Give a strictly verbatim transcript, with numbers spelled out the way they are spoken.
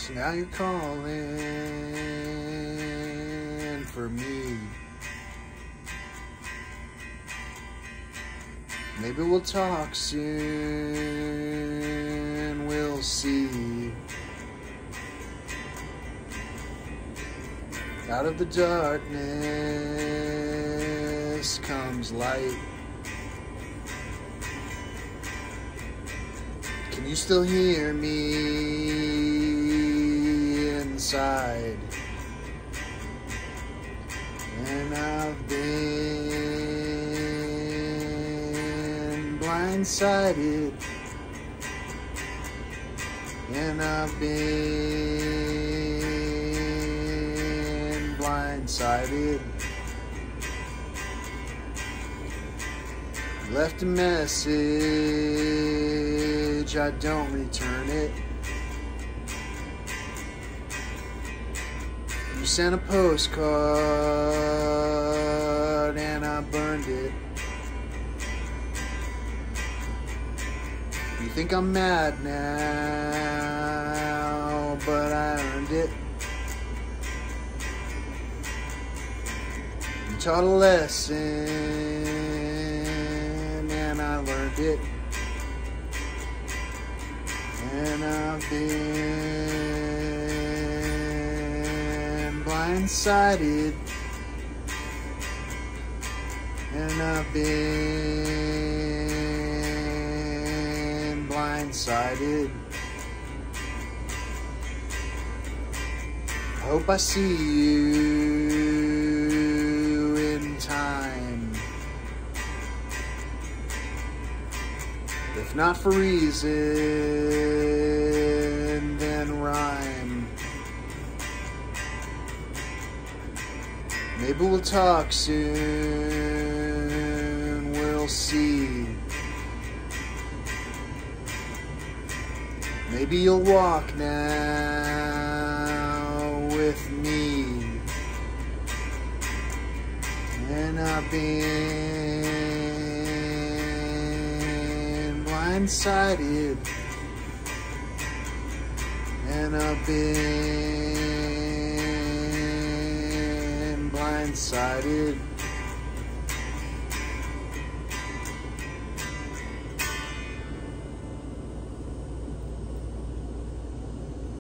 So now you're calling for me. Maybe we'll talk soon, we'll see. Out of the darkness comes light. Can you still hear me inside? And I've been blindsided, and I've been blindsided. Left a message, I don't return it. You sent a postcard and I burned it. You think I'm mad now, but I earned it. You taught a lesson and I learned it. And I've been blindsided, and I've been blindsided. I hope I see you in time. If not for reason, then rhyme. Maybe we'll talk soon, we'll see. Maybe you'll walk now with me. And I've been blindsided, and I've been blindsided.